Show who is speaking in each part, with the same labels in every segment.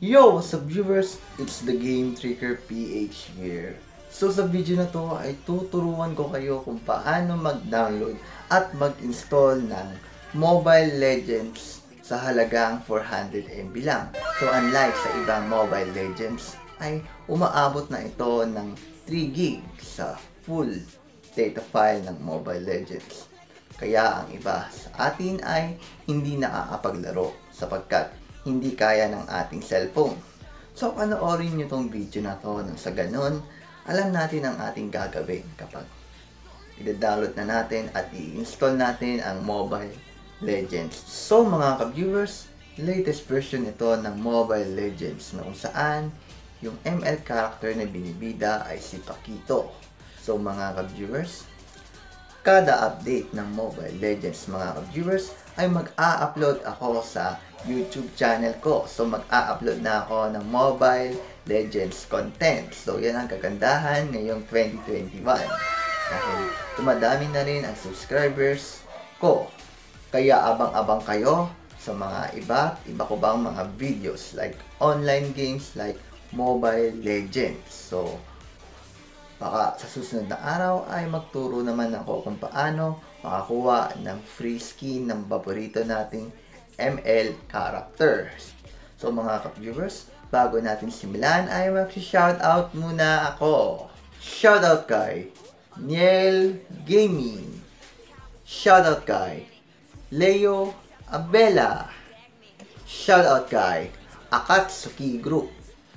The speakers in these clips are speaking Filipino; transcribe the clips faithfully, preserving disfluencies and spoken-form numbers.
Speaker 1: Yo! What's up viewers? It's the Game Tricker P H here. So sa video na to ay tuturuan ko kayo kung paano mag-download at mag-install ng Mobile Legends sa halagang four hundred M B lang. So unlike sa ibang Mobile Legends ay umaabot na ito ng three gig sa full data file ng Mobile Legends. Kaya ang iba sa atin ay hindi nakakapaglaro sapagkat hindi kaya ng ating cellphone. So, panoorin nyo tong video na to nang sa ganun, alam natin ang ating gagawin kapag i-download na natin at i-install natin ang Mobile Legends. So, mga ka-viewers, latest version ito ng Mobile Legends na kung saan yung M L character na binibida ay si Paquito. So, mga ka-viewers, kada update ng Mobile Legends, mga ka-viewers, ay mag-a-upload ako sa YouTube channel ko. So, mag-a-upload na ako ng Mobile Legends content. So, yan ang kagandahan ngayong twenty twenty-one. Dahil tumadami na rin ang subscribers ko. Kaya abang-abang kayo sa mga iba, iba ko bang mga videos like online games like Mobile Legends. So, baka sa susunod na araw ay magturo naman ako kung paano makakuha ng free skin ng paborito nating M L characters. So mga ka-viewers, bago natin simulan ay mag-shoutout muna ako. Shoutout kay Niel Gaming. Shoutout kay Leo Abela. Shoutout kay Akatsuki Group.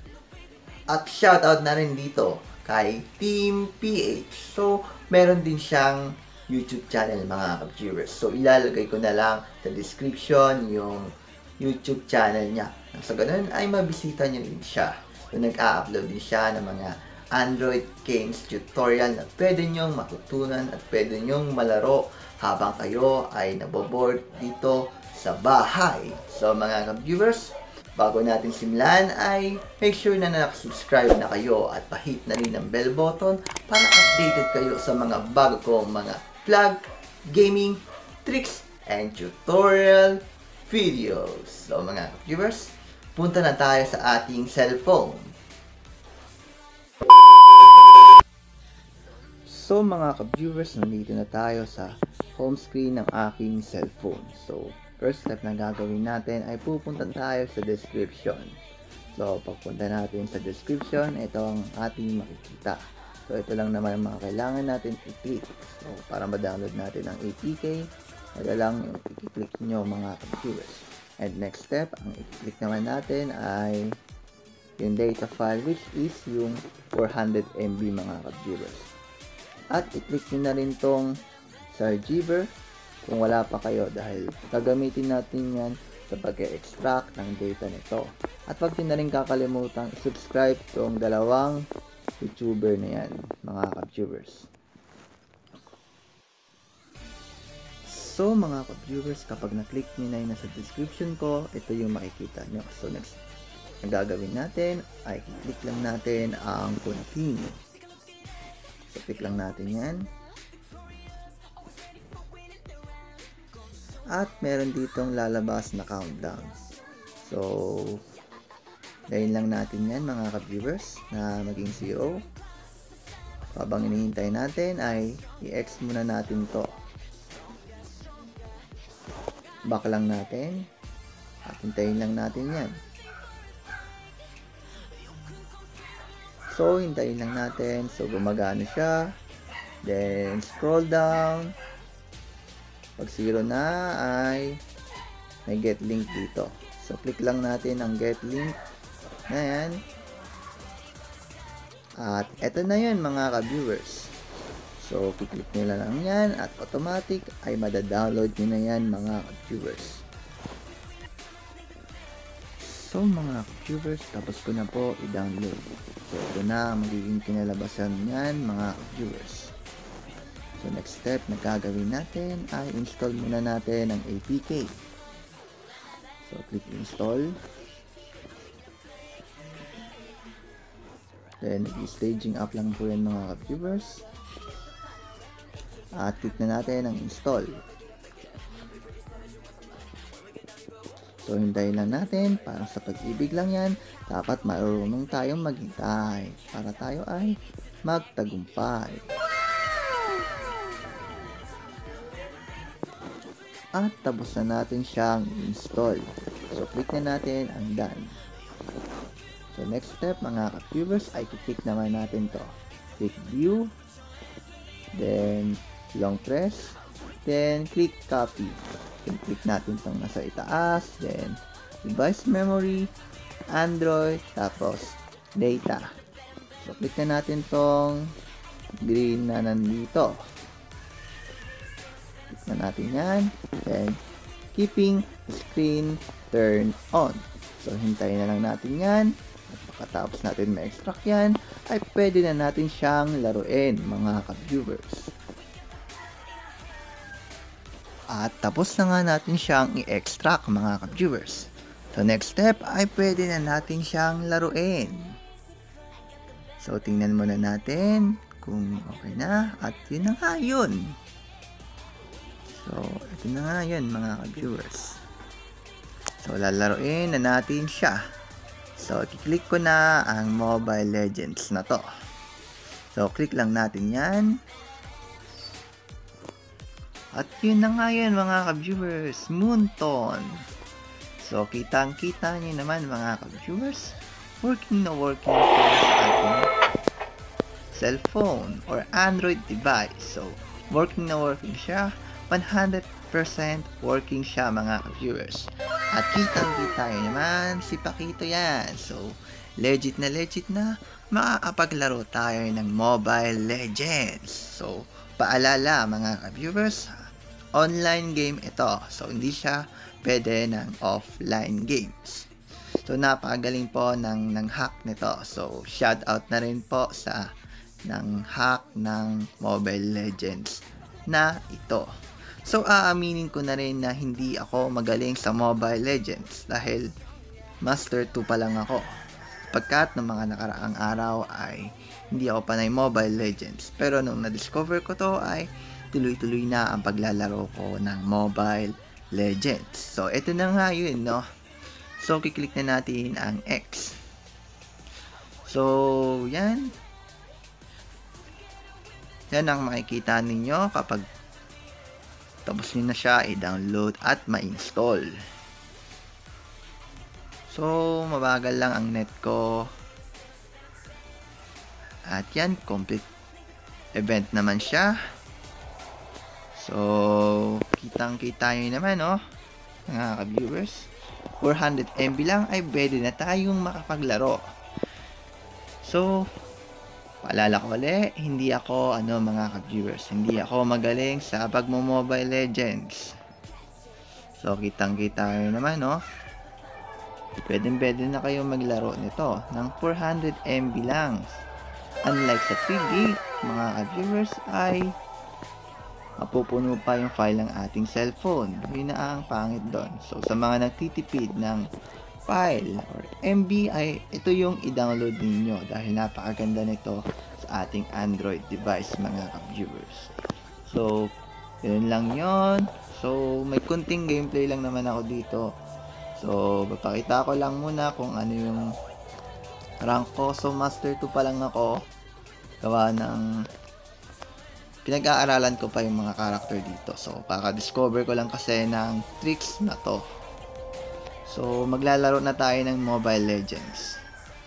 Speaker 1: At shoutout na rin dito kay Team P H. So, meron din siyang YouTube channel, mga ka-viewers. So, ilalagay ko na lang sa description yung YouTube channel niya. Sa ganun ay mabisita niyo din siya. So, nag-a-upload din siya ng mga Android games tutorial na pwede nyong matutunan at pwede nyong malaro habang kayo ay naboboard dito sa bahay. So, mga ka-viewers, bago natin simulan ay make sure na nakasubscribe na kayo at pahit na rin ang bell button para updated kayo sa mga bago kong mga vlog, gaming, tricks, and tutorial videos. So mga viewers, punta na tayo sa ating cellphone. So mga ka-viewers, nandito na tayo sa home screen ng aking cellphone. So first step na gagawin natin ay pupunta tayo sa description. So, pagpunta natin sa description, ito ang ating makikita. So, ito lang naman ang mga kailangan natin i-click. So, para ma-download natin ang A P K, ito lang yung i-click nyo mga viewers. And next step, ang i-click naman natin ay yung data file which is yung four hundred M B mga viewers. At i-click nyo na rin tong Sargiver kung wala pa kayo dahil gagamitin natin yan sa pag-extract ng data nito. At wag din na rin kakalimutan i-subscribe tong dalawang YouTuber na yan, mga ka-viewers. So mga ka-viewers, kapag na-click nyo na yung nasa description ko, ito yung makikita nyo. So next na gagawin natin ay click lang natin ang continue. So click lang natin yan. At meron ditong lalabas na countdown. So, dahil lang natin yan mga ka-viewers na maging zero. Habang inihintay natin ay i-X muna natin to. Back lang natin. At hintayin lang natin yan. So, hintayin lang natin. So, gumagana siya. Then, scroll down. Pag zero na ay may get link dito. So, click lang natin ang get link na yan. At eto na yun mga ka-viewers. So, click nila lang yan at automatic ay madadownload nyo na yan mga ka-viewers. So, mga ka-viewers, tapos ko na po i-download. So, ito na ang magiging kinalabasan yan mga ka-viewers. So, next step na gagawin natin ay install muna natin ang A P K. So, click install. Then, staging up lang po yan mga viewers. At click na natin ang install. So, hintayin lang natin. Parang sa pag-ibig lang yan. Dapat marunong tayong maghintay para tayo ay magtagumpay. At tapos na natin siyang install. So, click na natin ang done. So, next step mga ka-viewers ay click naman natin to. Click view, then long press, then click copy. Then click natin itong nasa itaas, then device memory, Android, tapos data. So, click na natin tong green na nandito. Click na natin yan. Then, keeping screen turn on. So, hintayin na lang natin yan. At pagkatapos natin ma-extract yan, ay pwede na natin siyang laruin, mga ka-viewers. At tapos na nga natin siyang i-extract, mga ka-viewers. So, next step ay pwede na natin siyang laruin. So, tingnan muna natin kung okay na. At yun na nga yun. So, ito na nga yun, mga ka-viewers. So, lalaruin na natin siya. So, i-click ko na ang Mobile Legends na to. So, click lang natin yan. At yun na nga yun, mga ka-viewers, Moonton. So, kitang-kita nyo naman, mga ka-viewers, working na working po sa ating cellphone or Android device. So, working na working siya. one hundred percent working siya, mga ka-viewers. At kitang-kita nyo naman, si Pakito yan. So, legit na legit na makakapaglaro tayo ng Mobile Legends. So, paalala, mga ka-viewers, online game ito. So, hindi siya pwede ng offline games. So, napakagaling po ng, ng hack nito. So, shout out na rin po sa ng hack ng Mobile Legends na ito. So, aaminin ko na rin na hindi ako magaling sa Mobile Legends dahil Master two pa lang ako. Pagkat ng mga nakaraang araw ay hindi ako panay Mobile Legends. Pero nung na-discover ko to ay tuloy-tuloy na ang paglalaro ko ng Mobile Legends. So, ito na nga yun, no? So, kiklik na natin ang X. So, yan. Yan ang makikita ninyo kapag tapos nyo na siya i-download at ma-install. So, mabagal lang ang net ko. At yan, complete event naman siya. So, kitang-kita nyo naman, no? Mga ka-viewers. four hundred megabytes lang ay pwede na tayong makapaglaro. So, paalala ko ulit, hindi ako, ano mga ka-viewers, hindi ako magaling sa pagmo-Mobile Legends. So, kitang-kita nyo naman, no? Pwede-pwede na kayo maglaro nito ng four hundred megabytes lang. Unlike sa three gig, mga ka-viewers, ay mapupuno pa yung file ng ating cellphone. Yun na ang pangit doon. So, sa mga nagtitipid ng file or M B ay ito yung i-download ninyo dahil napakaganda nito sa ating Android device, mga ka-viewers. So, yun lang yon. So, may kunting gameplay lang naman ako dito. So, papakita ko lang muna kung ano yung rank ko. So, Master two pa lang ako. Gawa ng pinag-aaralan ko pa yung mga character dito. So, kaka-discover ko lang kasi ng tricks na to. So, maglalaro na tayo ng Mobile Legends.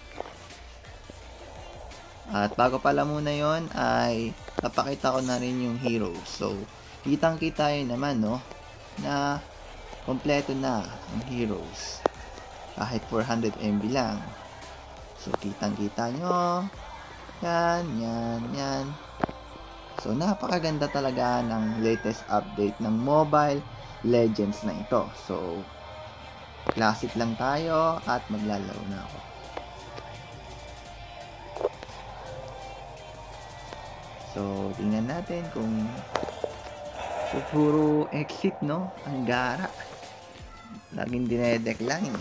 Speaker 1: At bago pala muna yon ay napakita ko na rin yung heroes. So, kitang-kita yun naman, no? Na kompleto na ang heroes. Kahit four hundred megabytes lang. So, kitang-kita nyo. Yan, yan, yan. So, napakaganda talaga ng latest update ng Mobile Legends na ito. So, classic lang tayo at maglalaro na ako. So, tingnan natin kung so, puro exit, no? Ang gara. Laging dinedecline.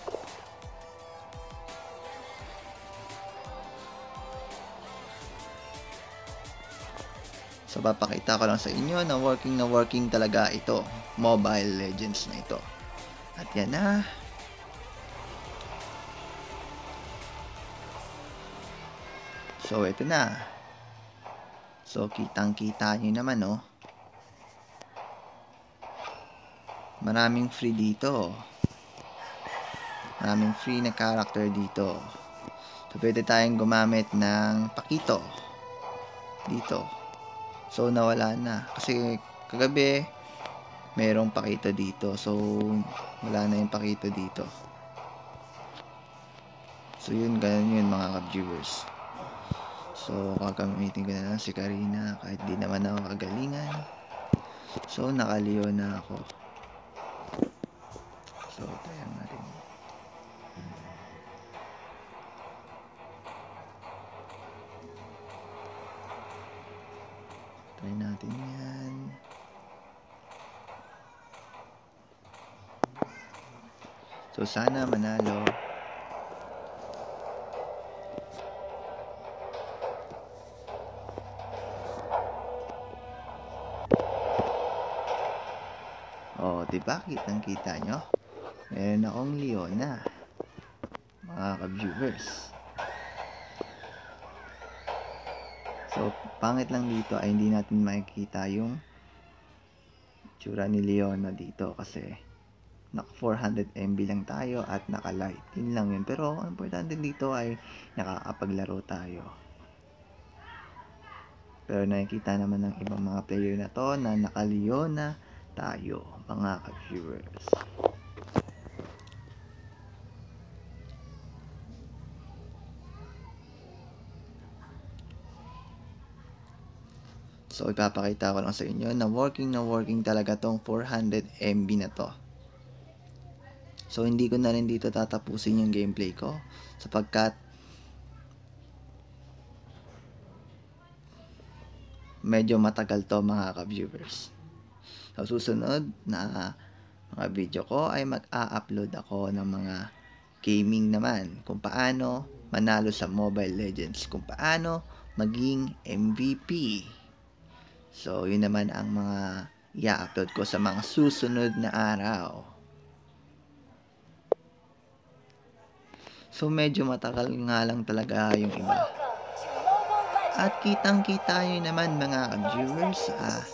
Speaker 1: So, papakita ko lang sa inyo na working na working talaga ito. Mobile Legends na ito. At yan na. So, ito na. So, kitang-kita nyo naman, no? Maraming free dito. Maraming free na character dito. So, pwede tayong gumamit ng pakito. Dito. So, nawala na. Kasi, kagabi, mayroong pakito dito. So, wala na yung pakito dito. So, yun, ganun yun, mga ka-viewers. So, kakamitin ko na lang si Karina kahit di naman ako kagalingan. So, nakaliyo na ako. So, tayo natin. Try natin yan. So, sana manalo. Oh, diba? Kitang-kita nyo? Meron akong Leona. Mga ka-viewers. So, pangit lang dito ay hindi natin makikita yung tsura ni Leona dito kasi naka four hundred M B lang tayo at naka light. Yun lang yun. Pero, ang importante dito ay nakakapaglaro tayo. Pero nakikita naman ng ibang mga player na to na naka Leona tayo, mga ka-viewers. So, ipapakita ko lang sa inyo na working na working talaga tong four hundred M B na to. So, hindi ko na rin dito tatapusin yung gameplay ko sapagkat medyo matagal to, mga ka-viewers. Sa susunod na mga video ko ay mag-a-upload ako ng mga gaming naman. Kung paano manalo sa Mobile Legends. Kung paano maging M V P. So, yun naman ang mga i-upload ko sa mga susunod na araw. So, medyo matagal nga lang talaga yung iba. At kitang-kita nyo naman, mga viewers, ah,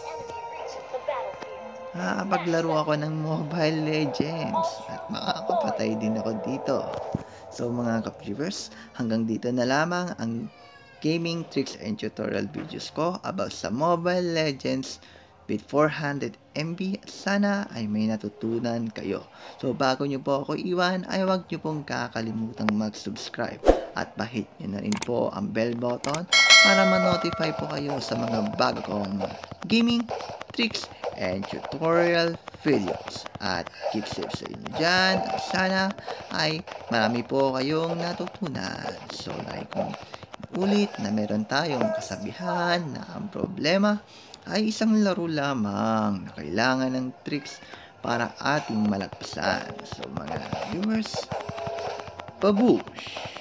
Speaker 1: Nakakapaglaro ako ng Mobile Legends at makakapatay din ako dito. So mga ka-viewers, hanggang dito na lamang ang gaming tricks and tutorial videos ko about sa Mobile Legends with four hundred M B. Sana ay may natutunan kayo. So bago nyo po ako iwan, ay huwag nyo pong kakalimutang mag-subscribe at pa-hit nyo na rin po ang bell button para ma-notify po kayo sa mga bago kong gaming tricks and tutorial videos. At keep safe sa inyo dyan. At sana ay marami po kayong natutunan. So like kung ulit na meron tayong kasabihan na ang problema ay isang laro lamang na kailangan ng tricks para ating malagpasan. So mga viewers, babush!